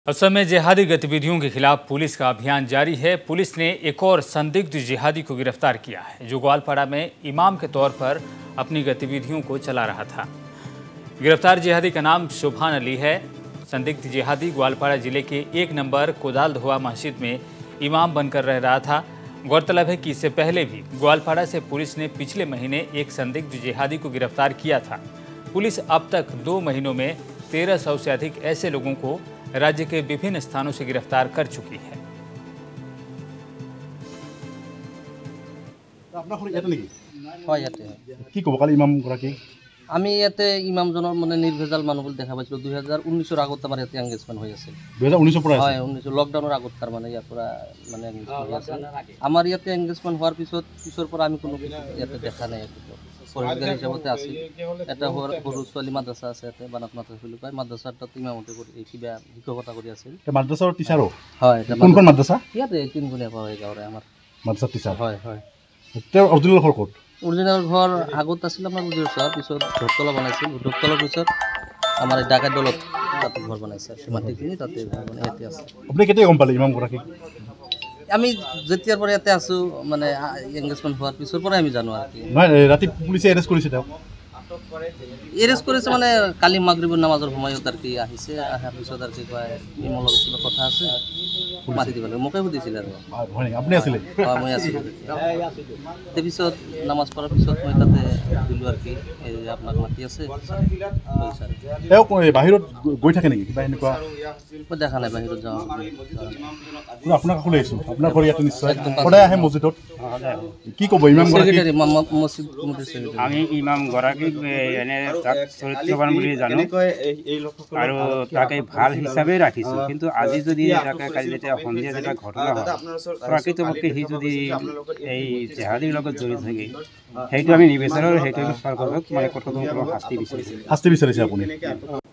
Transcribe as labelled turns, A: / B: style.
A: असम में जिहादी गतिविधियों के खिलाफ पुलिस का अभियान जारी है। पुलिस ने एक और संदिग्ध जिहादी को गिरफ्तार किया है, जो ग्वालपाड़ा में इमाम के तौर पर अपनी गतिविधियों को चला रहा था। गिरफ्तार जिहादी का नाम शुभान अली है। संदिग्ध जिहादी ग्वालपाड़ा जिले के 1 नंबर कोदालधोआ मस्जिद में इमाम बनकर रह रहा था। गौरतलब है कि इससे पहले भी ग्वालपाड़ा से पुलिस ने पिछले महीने एक संदिग्ध जिहादी को गिरफ्तार किया था। पुलिस अब तक 2 महीनों में 1300 से अधिक ऐसे लोगों को राज्य के विभिन्न स्थानों से गिरफ्तार कर चुकी है।
B: আমি ইয়াতে ইমামজনৰ মানে নিৰ্ভেজাল মানুহ বুলি দেখা পাইছিলোঁ। 2019 আগত আমাৰ ইয়াতে এংগেজমেণ্ট হৈ আছিল। 2019 পৰা হয় 19 লকডাউনৰ আগত তাৰ মানে ইয়াৰ পৰা মানে এংগেজমেণ্ট হৈ আছিল। আমাৰ ইয়াতে এংগেজমেণ্ট হোৱাৰ পিছৰ পৰা আমি কোনো ইয়াতে দেখা নাই। পৰিষ্কাৰ হিচাপতে আছিল। এটা সৰু ছোৱালী মাদ্ৰাছা আছে, ইয়াতে বানাত মাদ্ৰাছা বুলি কয়। মাদ্ৰাছাৰ তাত ইমামতে কৰি কিবা শিক্ষকতা কৰি আছিল। মাদ্ৰাছাৰ টিচাৰো হয়। কোনখন মাদ্ৰাছা? ইয়াতে তিনগুণীয়া পাওঁ এই গাঁৱৰে আমাৰ মাদ্ৰাছা টিচাৰ। হয় হয়। তেওঁৰ অৰিজিনেল ঘৰ ক'ত? অৰিজিনেল ঘৰ আগত আছিল আমাৰ বুজিৰ ছাৰ, পিছত ঢোকতলা বনাইছিল। ঢোকতলাৰ পিছত আমাৰ এই ডাকাত দলত তাতে ঘৰ বনাইছে। মাটিখিনি তাতে মানে ইয়াতে আছে। আপুনি কেতিয়া গম পালে ইমামগৰাকী? আমি যেতিয়াৰ পৰা ইয়াতে আছোঁ মানে এংগেজমেণ্ট হোৱাৰ পিছৰ পৰাই আমি জানো আৰু কি। ৰাতি পুলিচে এৰেষ্ট কৰিছে তেওঁক? এৰেষ্ট কৰিছে মানে কালি মাগৰিবৰ নামাজৰ সময়ত আৰু কি আহিছে। অহাৰ পিছত আৰু কি কয় ইমৰ লগত কিবা কথা আছে মাতি দিব লাগে, মোকে সুধিছিলে আৰু। আপুনি আছিলে? হয় মই আছিলোঁ। তাৰপিছত নামাজ পঢ়াৰ পিছত মই তাতে দিলোঁ আৰু কি আপোনাক মাতি আছে। তেওঁ বাহিৰত গৈ থাকে নেকি কিবা এনেকুৱা? মই দেখা নাই বাহিৰত যাওঁ। আপোনাক কাষলৈ আহিছোঁ, আপোনাৰ ঘৰ ইয়াতে নিশ্চয় সদায় আহে মছজিদত? কি ক'ব ইমাম গৰাকী?
C: আমি ইমাম গৰাকীক এনে তাক চৰিত্ৰবান বুলি জানো আৰু তাকে ভাল হিচাপে ৰাখিছোঁ। কিন্তু আজি যদি তাকে কালি যেতিয়া সন্ধিয়া যেতিয়া ঘটনা হয় প্ৰকৃতপক্ষে সি যদি এই জেহাদীৰ লগত জড়িত থাকে সেইটো আমি নিবিচাৰোঁ। সেইটো চৰকাৰক মানে কঠোৰ শাস্তি বিচাৰিছে।
B: আপুনি